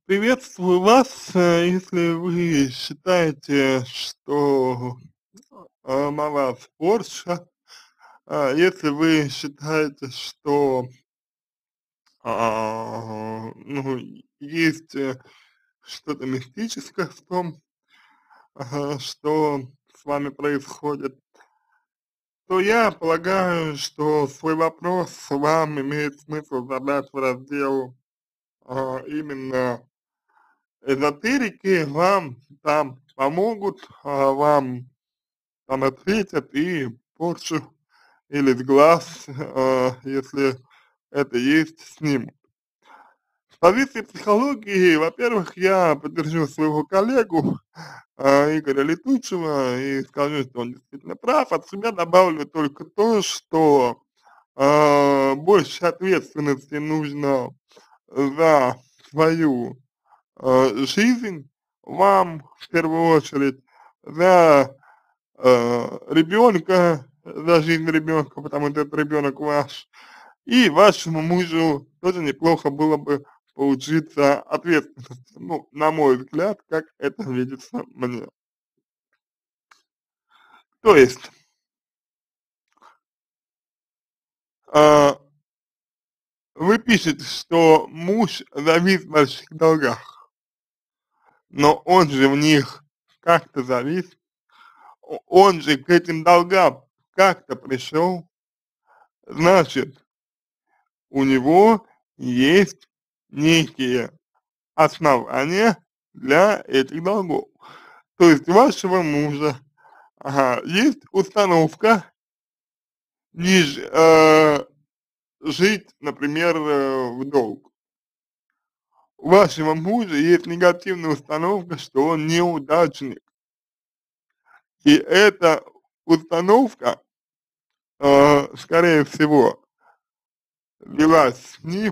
Приветствую вас. Если вы считаете, что на вас порча, если вы считаете, что ну, есть что-то мистическое в том, что с вами происходит, то я полагаю, что свой вопрос вам имеет смысл задать в раздел именно эзотерики. Вам там помогут, вам там ответят и порчу или с глаз, если это есть, снимут. С позиции психологии, во-первых, я поддержу своего коллегу Игоря Летучего и скажу, что он действительно прав. От себя добавлю только то, что больше ответственности нужно за свою жизнь вам в первую очередь, за ребенка, за жизнь ребенка, потому что этот ребенок ваш, и вашему мужу тоже неплохо было бы поучиться ответственности, ну, на мой взгляд, как это видится мне. То есть, а, вы пишете, что муж завис в больших долгах, но он же в них как-то завис, он же к этим долгам как-то пришел, значит, у него есть некие основания для этих долгов. То есть у вашего мужа, есть установка не жить, например, в долг. У вашего мужа есть негативная установка, что он неудачник. И эта установка, скорее всего, велась с ним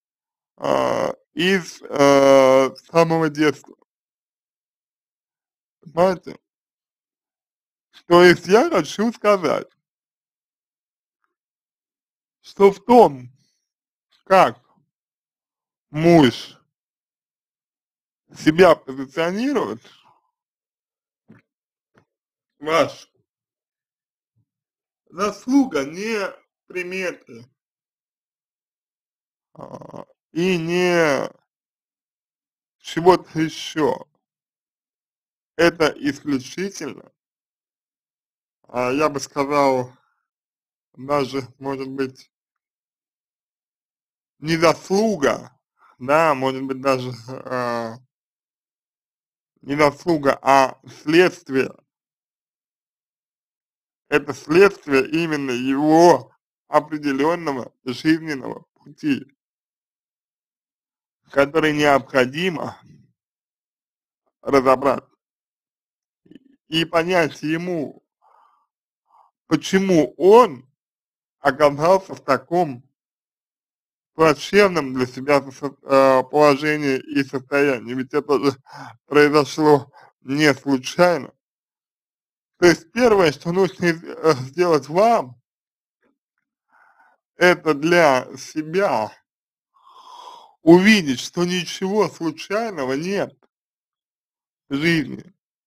из самого детства. Понимаете? То есть я хочу сказать, что в том, как муж себя позиционирует, ваш заслуга не приметы и не чего-то еще. Это исключительно, я бы сказал, даже, может быть, не заслуга, да, может быть, даже не заслуга, а следствие. Это следствие именно его определенного жизненного пути, который необходимо разобрать и понять ему, почему он оказался в таком плачевном для себя положении и состоянии. Ведь это же произошло не случайно. То есть первое, что нужно сделать вам, это для себя увидеть, что ничего случайного нет в жизни.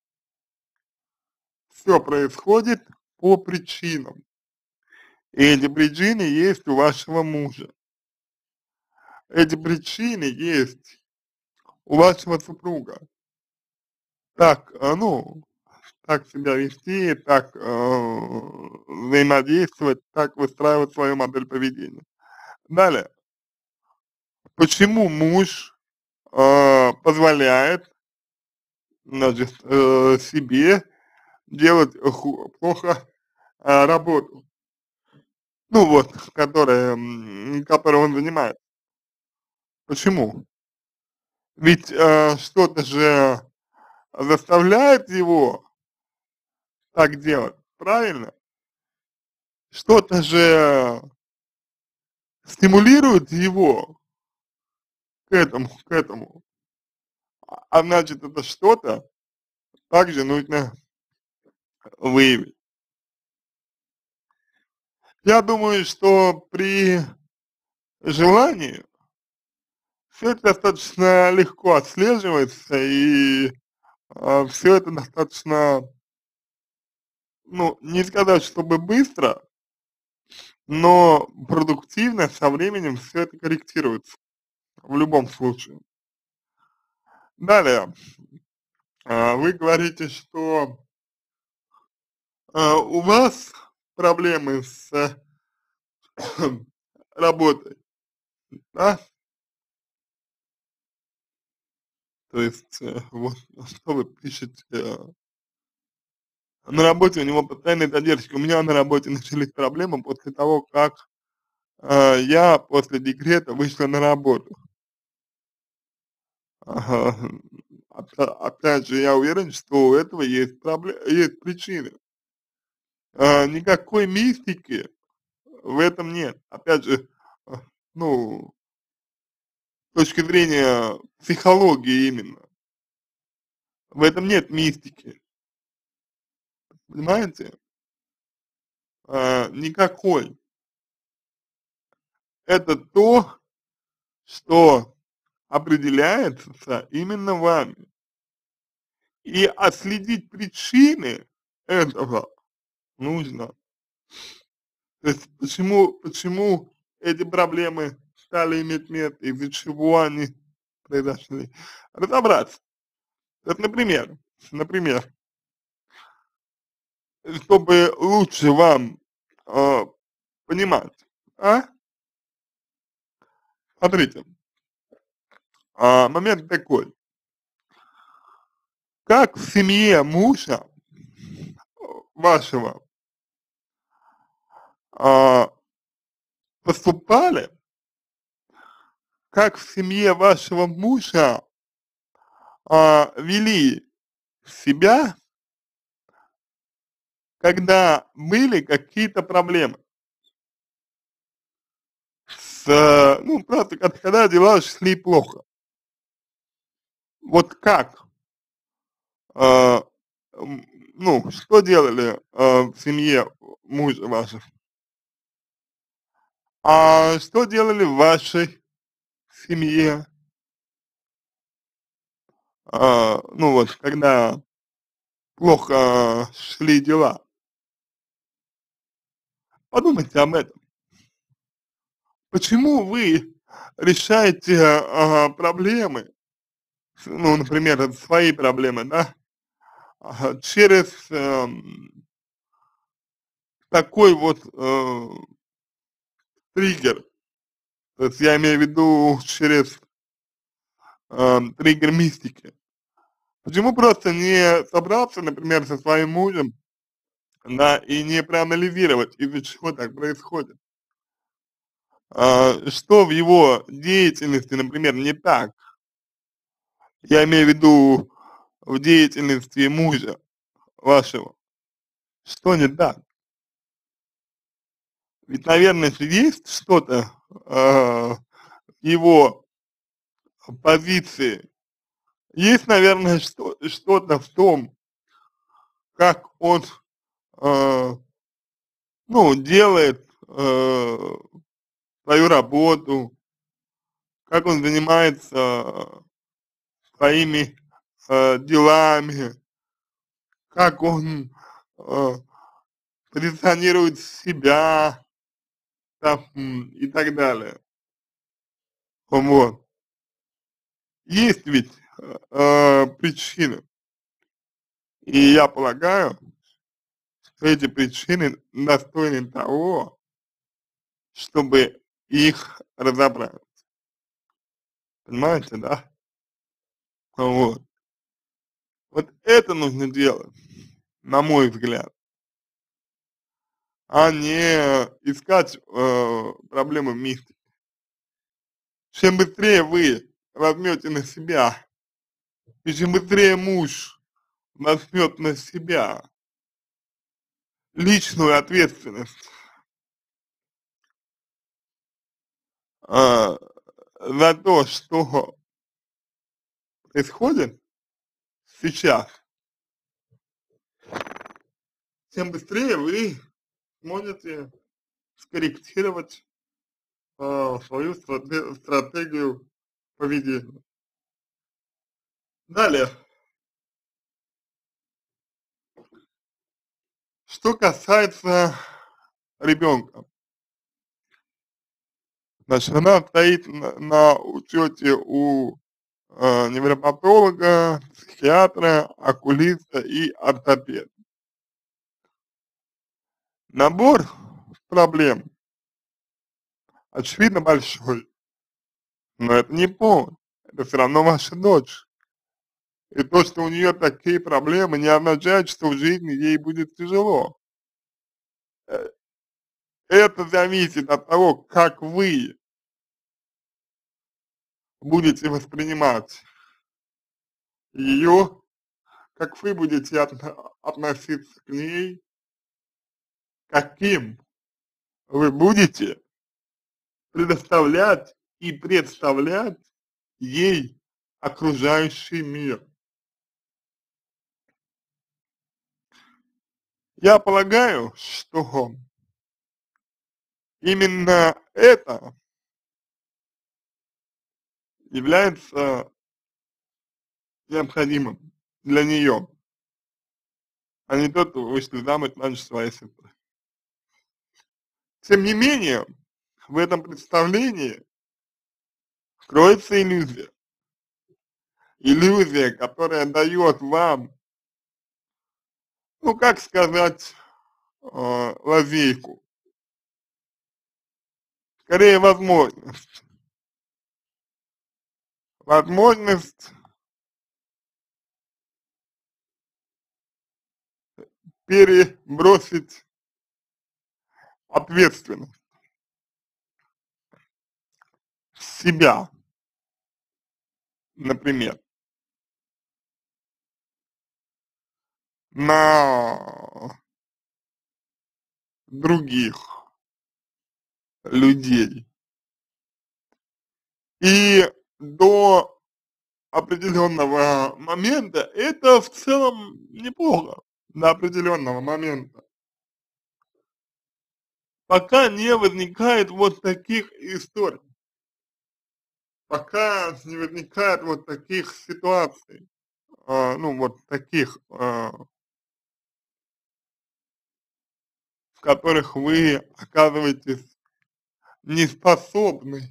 Все происходит по причинам. И эти причины есть у вашего мужа. Эти причины есть у вашего супруга. Так, так себя вести, так взаимодействовать, так выстраивать свою модель поведения. Далее, почему муж позволяет, значит, себе делать плохо работу, ну вот, которой он занимается. Почему? Ведь что-то же заставляет его так делать, правильно? Что-то же стимулирует его к этому. А значит, это что-то также нужно выявить. Я думаю, что при желании все это достаточно легко отслеживается, и все это достаточно, ну, не сказать, чтобы быстро, но продуктивно со временем все это корректируется в любом случае. Далее, вы говорите, что у вас проблемы с работой, да? То есть, вот что вы пишете, на работе у него постоянные задержки. У меня на работе начались проблемы после того, как я после декрета вышла на работу. Ага. Опять же, я уверен, что у этого есть причины. Никакой мистики в этом нет. Опять же, а, ну, с точки зрения психологии именно, в этом нет мистики, понимаете? Никакой. Это то, что определяется именно вами. И отследить причины этого нужно. То есть почему эти проблемы стали иметь место, из-за чего они произошли. Разобраться. Вот, например, чтобы лучше вам э, понимать, смотрите, момент такой, как в семье мужа вашего а, поступали, как в семье вашего мужа вели себя, когда были какие-то проблемы ну, просто когда дела шли плохо. Вот как, а, ну, что делали в семье мужа вашего? А что делали в вашей семье, ну вот, когда плохо шли дела? Подумайте об этом. Почему вы решаете проблемы, ну, например, свои проблемы, да, через такой вот триггер? То есть я имею в виду через триггер мистики. Почему просто не собраться, например, со своим мужем, да, и не проанализировать, из-за чего так происходит? Что в его деятельности, например, не так? Я имею в виду в деятельности мужа вашего. Что не так? Ведь, наверное, же есть что-то в его позиции, есть, наверное, что-то в том, как он, э, ну, делает свою работу, как он занимается своими делами, как он э, позиционирует себя там, и так далее. Вот. Есть ведь причины, и я полагаю, что эти причины достойны того, чтобы их разобрать. Понимаете, да? Вот. Вот это нужно делать, на мой взгляд, а не искать проблемы в мире. Чем быстрее вы возьмете на себя, и чем быстрее муж возьмет на себя личную ответственность а, за то, что происходит сейчас, тем быстрее вы сможете скорректировать свою стратегию поведения. Далее, что касается ребенка, значит, она стоит на учете у невропатолога, психиатра, окулиста и ортопеда. Набор проблем, очевидно, большой, но это не повод, это все равно ваша дочь. И то, что у нее такие проблемы, не означает, что в жизни ей будет тяжело. Э, Это зависит от того, как вы будете воспринимать ее, как вы будете относиться к ней, каким вы будете предоставлять и представлять ей окружающий мир. Я полагаю, что именно это является необходимым для нее, а не то, что вышли замуж раньше своей сестры. Тем не менее, в этом представлении кроется иллюзия. Иллюзия, которая дает вам, ну как сказать, лазейку, скорее возможность. Возможность перебросить ответственность с себя, например, на других людей. И до определенного момента это в целом неплохо, до определенного момента, пока не возникает вот таких историй, пока не возникает вот таких ситуаций, ну вот таких, в которых вы оказываетесь не способны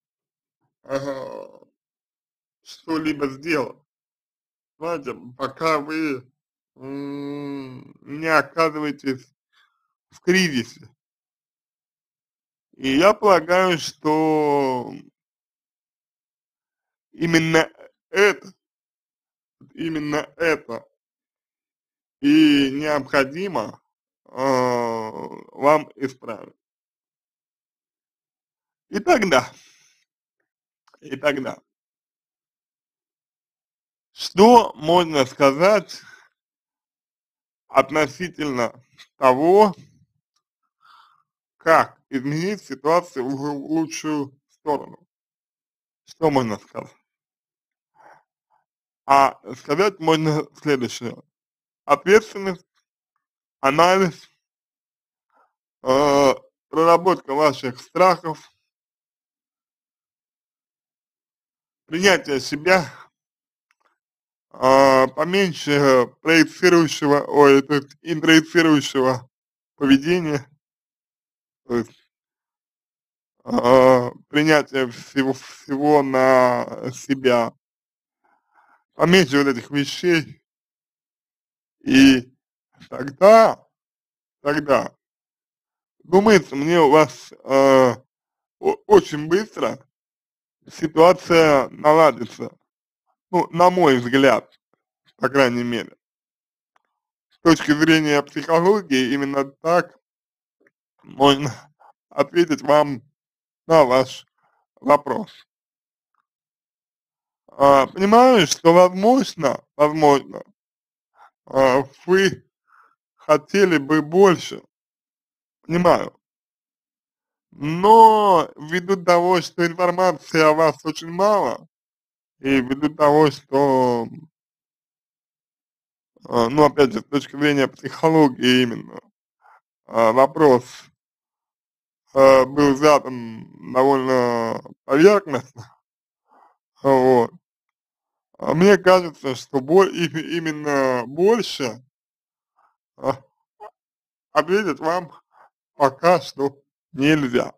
что-либо сделать. Знаете, пока вы не оказываетесь в кризисе. И я полагаю, что именно это, именно это и необходимо вам исправить. И тогда, и тогда, что можно сказать относительно того, как изменить ситуацию в лучшую сторону? Что можно сказать? А сказать можно следующее. Ответственность, анализ, э, проработка ваших страхов, принятие себя, поменьше проецирующего, ой, то есть интроицирующего поведения, то есть принятие всего на себя, поменьше вот этих вещей, и тогда, думается мне, у вас очень быстро ситуация наладится, ну, на мой взгляд, по крайней мере. С точки зрения психологии, именно так можно ответить вам на ваш вопрос. Понимаю, что возможно, вы хотели бы больше, понимаю, но ввиду того, что информации о вас очень мало, и ввиду того, что, ну, опять же, с точки зрения психологии именно, вопрос был задан довольно поверхностно, Вот. Мне кажется, что именно больше а, ответить вам пока что нельзя,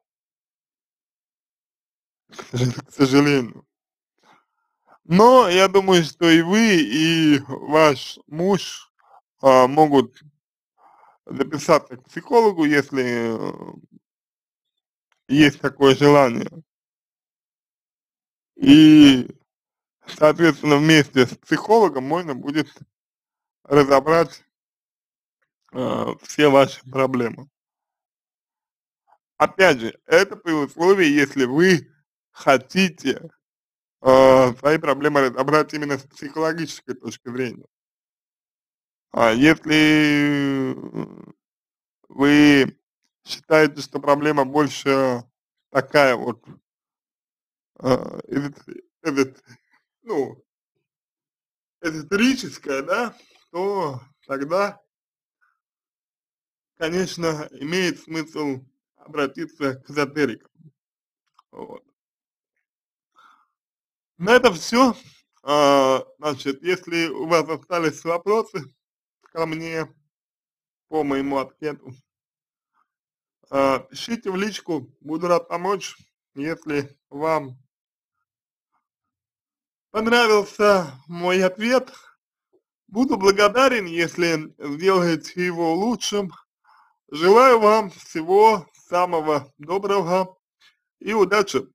к сожалению. Но я думаю, что и вы, и ваш муж могут записаться к психологу, если есть такое желание. И, соответственно, вместе с психологом можно будет разобрать все ваши проблемы. Опять же, это при условии, если вы хотите свои проблемы разобрать именно с психологической точки зрения. А если вы считаете, что проблема больше такая вот, эзот эзот ну, эзотерическая, да, то тогда, конечно, имеет смысл обратиться к эзотерикам. Вот. На этом все. Значит, если у вас остались вопросы ко мне по моему ответу, пишите в личку, буду рад помочь. Если вам понравился мой ответ, буду благодарен, если сделаете его лучшим. Желаю вам всего самого доброго и удачи!